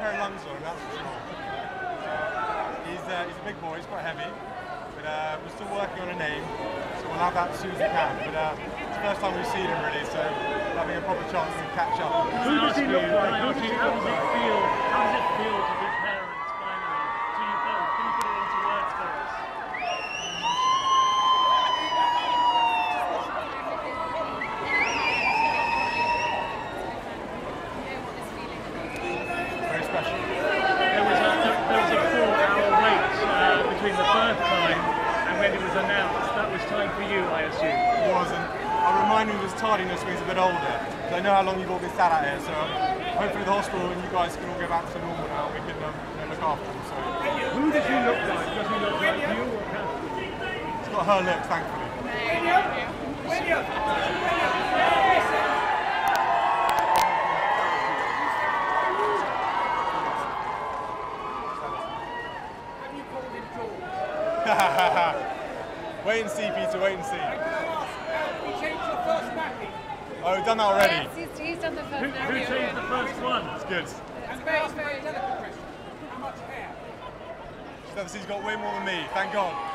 pair of lungs on, that's for sure. He's a big boy, he's quite heavy, but we're still working on a name, so we'll have that as soon as we can. But it's the first time we've seen him really, so having a proper chance to catch up. Who does he look like? How does it feel to be parents finally? To you both? Can you put it into words for us? Very special. There was a 4-hour wait between the birth time and when it was announced. That was time for you, I assume. It wasn't. I'll remind you this tardiness when he's a bit older, because I know how long you've all been sat out here, so hopefully the hospital and you guys can all go back to normal now and we can look after him. So. Who does he look like? Does he look like you or Catherine? He's got her look, thankfully. Wait and see, Peter, wait and see. You changed your first nappy. Oh, we've done that already. Yes, he's done the first Who changed the first one? It's good. It's very, very Delicate question. How much hair? She's got way more than me, thank God.